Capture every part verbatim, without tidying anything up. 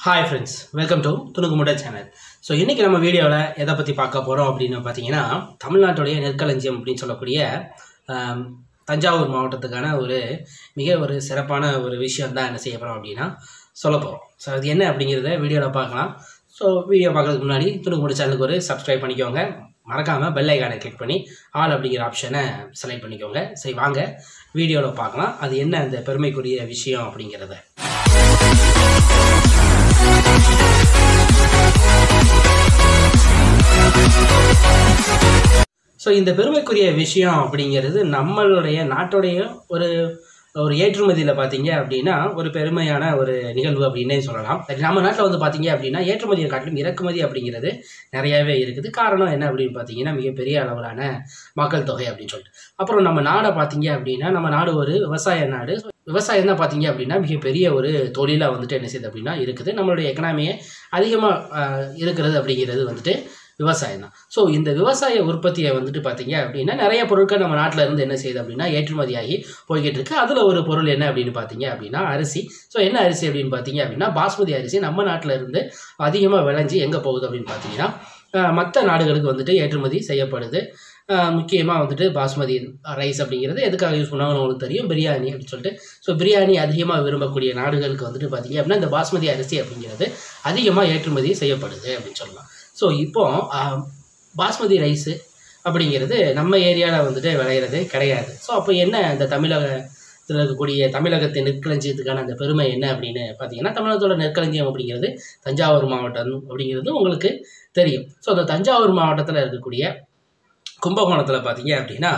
Hi friends, welcome to Thunukumootai channel. So இன்னைக்கு நம்ம வீடியோல எதை பத்தி பார்க்க போறோம் அப்படினு பாத்தீங்கன்னா தமிழ்நாட்டுடைய நெற்களஞ்சியம் அப்படினு சொல்லக்கூடிய தஞ்சாவூர் மாவட்டத்துக்கான ஒரு மிக ஒரு சிறப்பான ஒரு விஷயம் தான் என்ன செய்ய போறோம் அப்படினா சொல்ல போறோம். சோ அது என்ன அப்படிங்கறதை வீடியோல பார்க்கலாம். சோ வீடியோ பார்க்கிறதுக்கு முன்னாடி Thunukumootai சேனலுக்கு ஒரு Subscribe பண்ணிக்கோங்க. மறக்காம பெல் ஐகானை கிளிக் பண்ணி ஆல் அப்படிங்கிற ஆப்ஷனை செலக்ட் பண்ணிக்கோங்க. சரி வாங்க வீடியோல பார்க்கலாம். அது என்ன அந்த பெருமைக்குரிய விஷயம் அப்படிங்கறதை. So இந்த பெருமைக்குரிய விஷயம் அப்படிங்கிறது நம்மளுடைய நாட்டுடைய ஒரு ஒரு ஏற்றுமதியில பாத்தீங்க அப்படினா ஒரு பெருமையான ஒரு நிகழ்வு அப்படினே சொல்லலாம். நம்ம நாட்டுல வந்து பாத்தீங்க அப்படினா ஏற்றுமதியை காட்டிலும் இறக்குமதி அப்படிங்கிறது நிறையவே இருக்குது. காரணம் என்ன அப்படினு பாத்தீங்கன்னா மிகப்பெரிய அளவிலான மக்கள் தொகை அப்படினு சொல்லிட்டு. அப்புறம் நம்ம நாடை பாத்தீங்க அப்படினா நம்ம நாடு ஒரு விவசாய நாடு. விவசாயம் தான் பாத்தீங்க அப்படினா மிகப்பெரிய ஒரு தொழிலா வந்துட்டு என்ன செய்யுது அப்படினா இருக்குது. நம்மளுடைய எகனாமியே அதிகமா இருக்குது அப்படிங்கிறது வந்துட்டு விவசாயம் தான். ஸோ இந்த விவசாய உற்பத்தியை வந்துட்டு பார்த்தீங்க அப்படின்னா நிறைய பொருட்கள் நம்ம நாட்டில் இருந்து என்ன செய்யுது அப்படின்னா ஏற்றுமதியாகி போய்கிட்டு இருக்கு. அதில் ஒரு பொருள் என்ன அப்படின்னு பார்த்தீங்க அப்படின்னா அரிசி. ஸோ என்ன அரிசி அப்படின்னு பார்த்தீங்க அப்படின்னா பாஸ்மதி அரிசி நம்ம நாட்டில் இருந்து அதிகமாக விளைஞ்சி எங்கே போகுது அப்படின்னு பார்த்தீங்கன்னா மற்ற நாடுகளுக்கு வந்துட்டு ஏற்றுமதி செய்யப்படுது. முக்கியமாக வந்துட்டு பாஸ்மதி ரைஸ் அப்படிங்கிறது எதுக்காக யூஸ் பண்ணாங்கன்னு உங்களுக்கு தெரியும், பிரியாணி அப்படின்னு சொல்லிட்டு. ஸோ பிரியாணி அதிகமாக விரும்பக்கூடிய நாடுகளுக்கு வந்துட்டு பார்த்தீங்க அப்படின்னா இந்த பாஸ்மதி அரிசி அப்படிங்கிறது அதிகமாக ஏற்றுமதி செய்யப்படுது அப்படின்னு சொல்லலாம். ஸோ இப்போ பாஸ்மதி ரைஸு அப்படிங்கிறது நம்ம ஏரியாவில் வந்துட்டு விளையிறது கிடையாது. ஸோ அப்போ என்ன இந்த தமிழகத்தில் இருக்கக்கூடிய தமிழகத்தின் நெற்களஞ்சியத்துக்கான அந்த பெருமை என்ன அப்படின்னு பார்த்தீங்கன்னா தமிழகத்தோட நெற்களஞ்சியம் அப்படிங்கிறது தஞ்சாவூர் மாவட்டம் அப்படிங்கிறது உங்களுக்கு தெரியும். ஸோ அந்த தஞ்சாவூர் மாவட்டத்தில் இருக்கக்கூடிய கும்பகோணத்தில் பார்த்தீங்க அப்படின்னா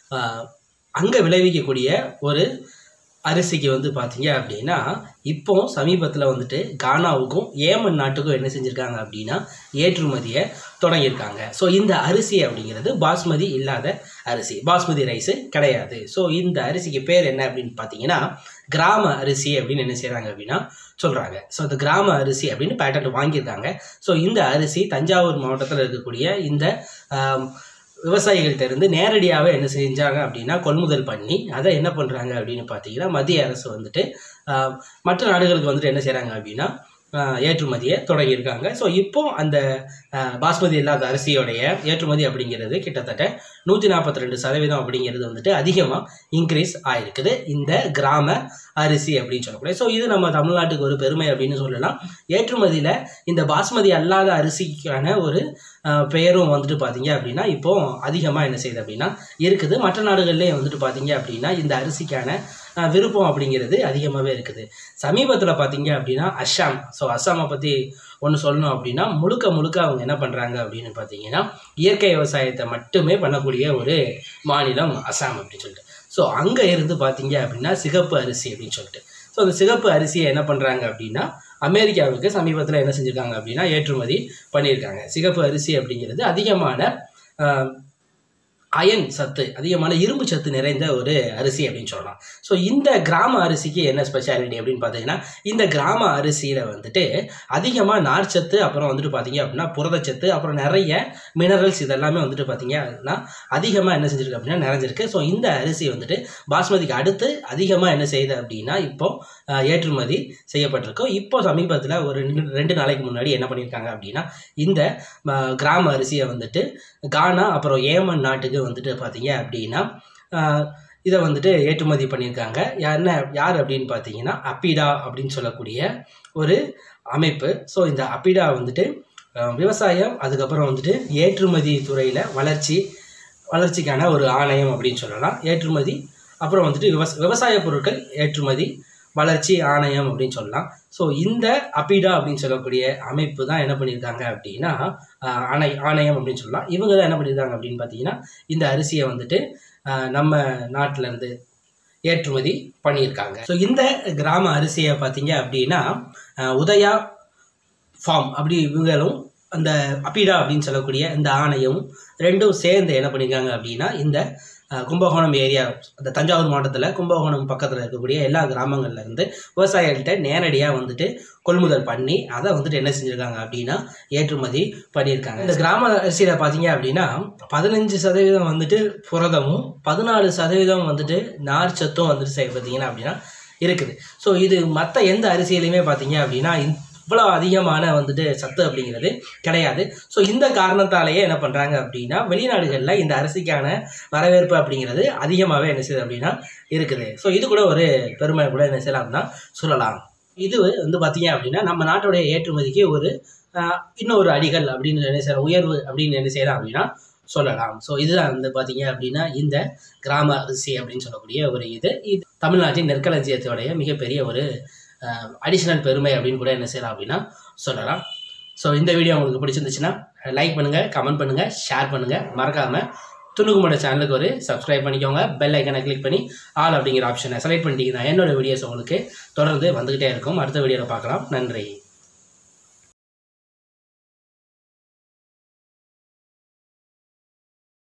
அங்கே விளைவிக்கக்கூடிய ஒரு அரிசிக்கு வந்து பார்த்தீங்க அப்படின்னா இப்போ சமீபத்தில் வந்துட்டு கானாவுக்கும் ஏமன் நாட்டுக்கும் என்ன செஞ்சுருக்காங்க அப்படின்னா ஏற்றுமதியை தொடங்கியிருக்காங்க. ஸோ இந்த அரிசி அப்படிங்கிறது பாஸ்மதி இல்லாத அரிசி, பாஸ்மதி ரைஸு கிடையாது. ஸோ இந்த அரிசிக்கு பேர் என்ன அப்படின்னு பார்த்தீங்கன்னா கிராம அரிசி அப்படின்னு என்ன செய்கிறாங்க அப்படின்னா சொல்கிறாங்க. ஸோ இந்த கிராம அரிசி அப்படின்னு பேட்டன்ட் வாங்கியிருக்காங்க. ஸோ இந்த அரிசி தஞ்சாவூர் மாவட்டத்தில் இருக்கக்கூடிய இந்த விவசாயிகள்கிட்ட இருந்து நேரடியாகவே என்ன செஞ்சாங்க அப்படின்னா கொள்முதல் பண்ணி அதை என்ன பண்ணுறாங்க அப்படின்னு பார்த்தீங்கன்னா மத்திய அரசு வந்துட்டு மற்ற நாடுகளுக்கு வந்துட்டு என்ன செய்கிறாங்க அப்படின்னா ஏற்றுமதியை தொடங்கியிருக்காங்க. ஸோ இப்போ அந்த பாஸ்மதி இல்லாத அரிசியோடைய ஏற்றுமதி அப்படிங்கிறது கிட்டத்தட்ட நூற்றி நாற்பத்தி ரெண்டு சதவீதம் அப்படிங்கிறது வந்துட்டு அதிகமாக இன்க்ரீஸ் ஆகிருக்குது இந்த கிராம அரிசி அப்படின்னு சொல்லக்கூடிய. ஸோ இது நம்ம தமிழ்நாட்டுக்கு ஒரு பெருமை அப்படின்னு சொல்லலாம். ஏற்றுமதியில் இந்த பாஸ்மதி அல்லாத அரிசிக்கான ஒரு பெயரும் வந்துட்டு பார்த்தீங்க அப்படின்னா இப்போ அதிகமாக என்ன செய்யுது அப்படின்னா இருக்குது. மற்ற நாடுகள்லேயே வந்துட்டு பார்த்தீங்க அப்படின்னா இந்த அரிசிக்கான விருப்பம் அப்படிங்கிறது அதிகமாகவே இருக்குது. சமீபத்தில் பார்த்தீங்க அப்படின்னா அஸ்ஸாம், ஸோ அஸ்ஸாமை பற்றி ஒன்று சொல்லணும் அப்படின்னா முழுக்க முழுக்க அவங்க என்ன பண்ணுறாங்க அப்படின்னு பார்த்தீங்கன்னா இயற்கை விவசாயத்தை மட்டுமே பண்ணக்கூடிய ஒரு மாநிலம் அஸ்ஸாம் அப்படின்னு சொல்லிட்டு. ஸோ அங்கே இருந்து பார்த்தீங்க அப்படின்னா சிகப்பு அரிசி அப்படின்னு சொல்லிட்டு. ஸோ அந்த சிகப்பு அரிசியை என்ன பண்ணுறாங்க அப்படின்னா அமெரிக்காவுக்கு சமீபத்தில் என்ன செஞ்சுருக்காங்க அப்படின்னா ஏற்றுமதி பண்ணியிருக்காங்க. சிகப்பு அரிசி அப்படிங்கிறது அதிகமான அயன் சத்து, அதிகமான இரும்பு சத்து நிறைந்த ஒரு அரிசி அப்படின்னு சொல்லலாம். ஸோ இந்த கிராம அரிசிக்கு என்ன ஸ்பெஷாலிட்டி அப்படின்னு பார்த்தீங்கன்னா இந்த கிராம அரிசியில் வந்துட்டு அதிகமாக நார்ச்சத்து, அப்புறம் வந்துட்டு பார்த்தீங்க அப்படின்னா புரதச்சத்து, அப்புறம் நிறைய மினரல்ஸ் இதெல்லாமே வந்துட்டு பார்த்தீங்க அப்படின்னா அதிகமாக என்ன செஞ்சுருக்கு அப்படின்னா நிறைஞ்சிருக்கு. ஸோ இந்த அரிசி வந்துட்டு பாஸ்மதிக்கு அடுத்து அதிகமாக என்ன செய்யுது அப்படின்னா இப்போ ஏற்றுமதி செய்யப்பட்டிருக்கோம். இப்போ சமீபத்தில் ஒரு ரெண்டு நாளைக்கு முன்னாடி என்ன பண்ணியிருக்காங்க அப்படின்னா இந்த கிராம அரிசியை வந்துட்டு கானா அப்புறம் ஏமன் நாட்டுக்கு வந்துட்டு பார்த்தீங்க அப்படின்னா இதை வந்துட்டு ஏற்றுமதி பண்ணியிருக்காங்க. என்ன யார் அப்படின்னு பார்த்தீங்கன்னா அப்பிடா அப்படின்னு சொல்லக்கூடிய ஒரு அமைப்பு. ஸோ இந்த அப்பிடா வந்துட்டு விவசாயம் அதுக்கப்புறம் வந்துட்டு ஏற்றுமதி துறையில் வளர்ச்சி வளர்ச்சிக்கான ஒரு ஆணையம் அப்படின்னு சொல்லலாம். ஏற்றுமதி அப்புறம் வந்துட்டு விவச விவசாய பொருட்கள் ஏற்றுமதி வளர்ச்சி ஆணையம் அப்படின்னு சொல்லலாம். ஸோ இந்த அப்பிடா அப்படின்னு சொல்லக்கூடிய அமைப்பு தான் என்ன பண்ணியிருக்காங்க அப்படின்னா ஆணை ஆணையம் அப்படின்னு சொல்லலாம். இவங்க தான் என்ன பண்ணியிருக்காங்க அப்படின்னு பார்த்தீங்கன்னா இந்த அரிசியை வந்துட்டு நம்ம நாட்டிலேருந்து ஏற்றுமதி பண்ணியிருக்காங்க. ஸோ இந்த கிராம அரிசியை பார்த்தீங்க அப்படின்னா உதயா ஃபார்ம் அப்படி இவங்களும் அந்த அப்பிடா அப்படின்னு சொல்லக்கூடிய இந்த ஆணையம் ரெண்டும் சேர்ந்து என்ன பண்ணியிருக்காங்க அப்படின்னா இந்த கும்பகோணம் ஏரியா, அந்த தஞ்சாவூர் மாவட்டத்தில் கும்பகோணம் பக்கத்தில் இருக்கக்கூடிய எல்லா கிராமங்கள்லேருந்து விவசாயிகள்கிட்ட நேரடியாக வந்துட்டு கொள்முதல் பண்ணி அதை வந்துட்டு என்ன செஞ்சுருக்காங்க அப்படின்னா ஏற்றுமதி பண்ணியிருக்காங்க. இந்த கிராம அரிசியில் பார்த்தீங்க அப்படின்னா பதினஞ்சு சதவீதம் வந்துட்டு புரதமும் பதினாலு சதவீதம் வந்துட்டு நார்ச்சத்தும் வந்துட்டு பார்த்தீங்கன்னா அப்படின்னா இருக்குது. ஸோ இது மற்ற எந்த அரிசியிலையுமே பார்த்தீங்க அப்படின்னா இவ்வளோ அதிகமான வந்துட்டு சத்து அப்படிங்கிறது கிடையாது. ஸோ இந்த காரணத்தாலேயே என்ன பண்ணுறாங்க அப்படின்னா வெளிநாடுகளில் இந்த அரிசிக்கான வரவேற்பு அப்படிங்கிறது அதிகமாகவே என்ன செய்யுது அப்படின்னா இருக்குது. ஸோ இது கூட ஒரு பெருமை கூட என்ன செய்யலாம் அப்படின்னா சொல்லலாம். இது வந்து பார்த்தீங்க அப்படின்னா நம்ம நாட்டுடைய ஏற்றுமதிக்கு ஒரு இன்னொரு அடிகள் அப்படின்னு என்ன செய்யலாம், உயர்வு அப்படின்னு என்ன செய்யலாம் அப்படின்னா சொல்லலாம். ஸோ இதுதான் வந்து பார்த்தீங்க அப்படின்னா இந்த கிராம அரிசி அப்படின்னு சொல்லக்கூடிய ஒரு இது இது தமிழ்நாட்டின் நெற்களஞ்சியத்தோடைய மிகப்பெரிய ஒரு அடிஷ்னல் பெருமை அப்படின்னு கூட என்ன செய்யலாம் அப்படின்னா சொல்லலாம். ஸோ இந்த வீடியோ உங்களுக்கு பிடிச்சிருந்துச்சுன்னா லைக் பண்ணுங்கள், கமெண்ட் பண்ணுங்கள், ஷேர் பண்ணுங்கள். மறக்காமல் துணுக்குமோட சேனலுக்கு ஒரு சப்ஸ்கிரைப் பண்ணிக்கோங்க. பெல் ஐக்கனை கிளிக் பண்ணி ஆல் அப்படிங்கிற ஆப்ஷனை செலக்ட் பண்ணிட்டீங்கன்னா என்னோடய வீடியோஸ் உங்களுக்கு தொடர்ந்து வந்துக்கிட்டே இருக்கும். அடுத்த வீடியோவில் பார்க்கலாம். நன்றி.